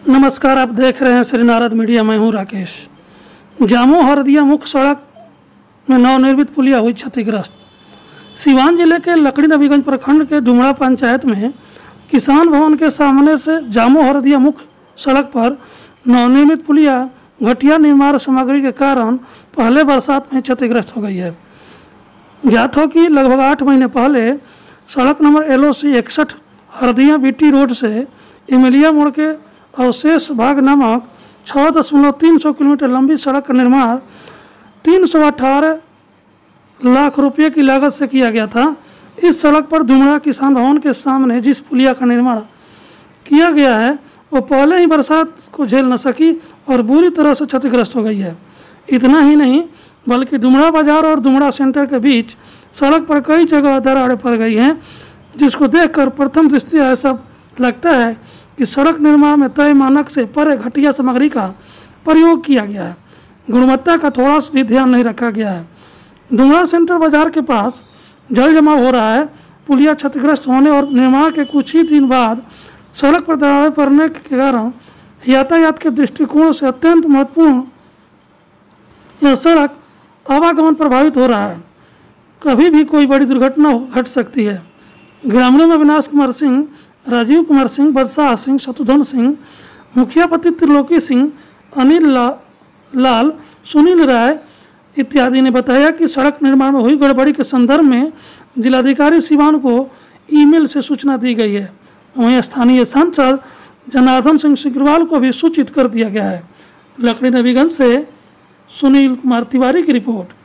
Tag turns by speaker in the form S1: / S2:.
S1: नमस्कार, आप देख रहे हैं श्री नारद मीडिया। मैं हूं राकेश। जामो हरदिया मुख्य सड़क में नवनिर्मित पुलिया हुई क्षतिग्रस्त। सिवान जिले के लकड़ी नबीगंज प्रखंड के डुमरा पंचायत में किसान भवन के सामने से जामो हरदिया मुख्य सड़क पर नवनिर्मित पुलिया घटिया निर्माण सामग्री के कारण पहले बरसात में क्षतिग्रस्त हो गई है। ज्ञात हो कि लगभग 8 महीने पहले सड़क number LOC 61 Hardiya BT road से इमलिया मोड़ के अवशेष भाग नामक 6.3 किलोमीटर लंबी सड़क का निर्माण 318 लाख रुपये की लागत से किया गया था। इस सड़क पर डुमरा किसान भवन के सामने जिस पुलिया का निर्माण किया गया है वो पहले ही बरसात को झेल न सकी और बुरी तरह से क्षतिग्रस्त हो गई है। इतना ही नहीं बल्कि डुमरा बाजार और डुमरा सेंटर के बीच सड़क पर कई जगह दरारें पड़ गई हैं, जिसको देखकर प्रथम दृष्टया ऐसा लगता है कि सड़क निर्माण में तय मानक से परे घटिया सामग्री का प्रयोग किया गया है। गुणवत्ता का थोड़ा सा भी ध्यान नहीं रखा गया है। डुमरा सेंटर बाजार के पास जल जमाव हो रहा है। पुलिया क्षतिग्रस्त होने और निर्माण के कुछ ही दिन बाद सड़क पर दरारें पड़ने के कारण यातायात के दृष्टिकोण से अत्यंत महत्वपूर्ण यह सड़क आवागमन प्रभावित हो रहा है। कभी भी कोई बड़ी दुर्घटना घट सकती है। ग्रामीणों में अविनाश कुमार सिंह, राजीव कुमार सिंह, बदशाह सिंह, शत्रुघ्न सिंह, मुखिया पति त्रिलोकी सिंह, अनिल लाल, सुनील राय इत्यादि ने बताया कि सड़क निर्माण में हुई गड़बड़ी के संदर्भ में जिलाधिकारी सिवान को ईमेल से सूचना दी गई है। वहीं स्थानीय सांसद जनार्दन सिंह सिग्रीवाल को भी सूचित कर दिया गया है। लकड़ी नबीगंज से सुनील कुमार तिवारी की रिपोर्ट।